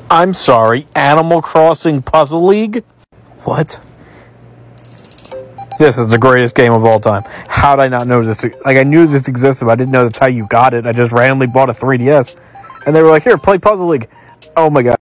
I'm sorry, Animal Crossing Puzzle League? What? This is the greatest game of all time. How did I not know this? Like, I knew this existed, but I didn't know that's how you got it. I just randomly bought a 3DS. And they were like, here, play Puzzle League. Oh my god.